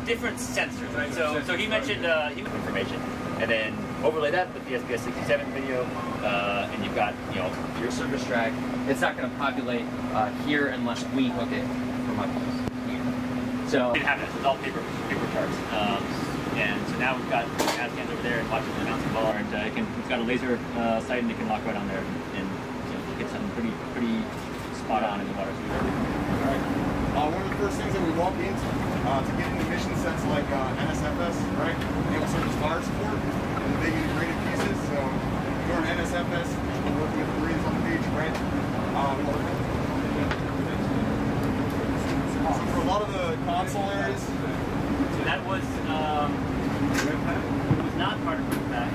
different sensors, right? So he mentioned information, and then overlay that with the SBS 67 video, and you've got your service track. It's not going to populate here unless we hook it from up here. So we didn't have it. It's all paper charts. And so now we've got ASCANs over there and watching the announcing ball, and it's got a laser sight, and it can lock right on there and get something pretty spot on in the water. All right. One of the first things that we walk into to get into mission sets like NSFS, right? Naval Surface Fire Support, and the big integrated pieces. So during NSFS, we're working with the Marines on the beach, right? So for a lot of the console areas. So that was not part of the back.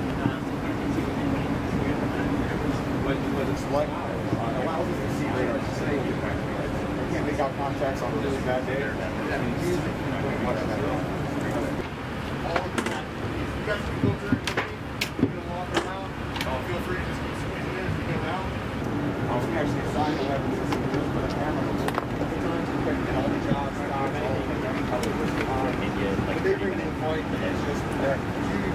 What it's like allows us to see radar. You can't make out contacts on a really bad day. Whatever. All of that. You guys can go through it. You can walk around. Feel free to just keep squeezing in as you go down. We actually assign the weapons system just for the camera. And all the jobs, but they bring in point, and it's just huge.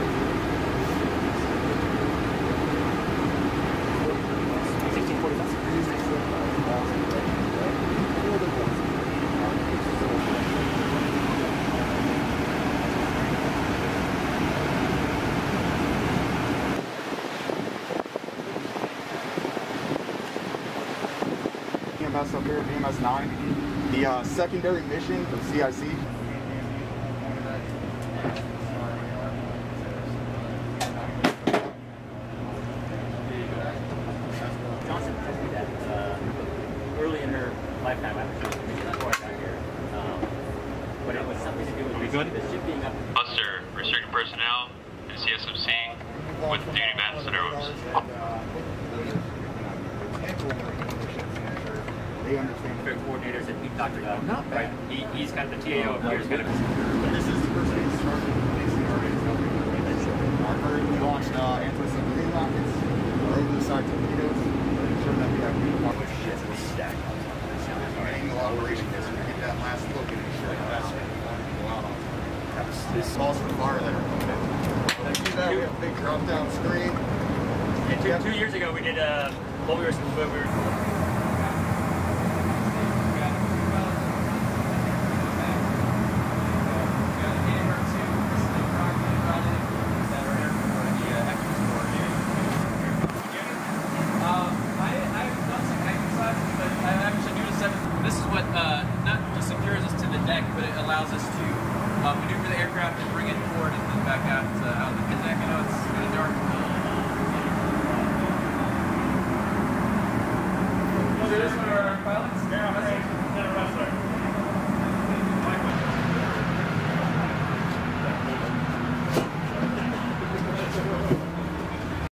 BMS up here, BMS 9, the secondary mission of CIC. Johnson told me that early in her lifetime, after she was mission before I got here, but it was something to do with the ship being up. Buster, restricted personnel, and CSMC with duty ambassadors. They understand. Coordinators that we talked about. Not bad. Right? He's kind of the TAO of here. This is the person who started releasing our we launched anti-submarine rockets, over-the-side torpedoes, ensuring that we have good shit stacked on top. Angle operation is we get that last look and ensure that that's what we want to go out on. This calls for fire that are coming in. To do that, we have a big drop-down screen. And 2 years ago, we did what we were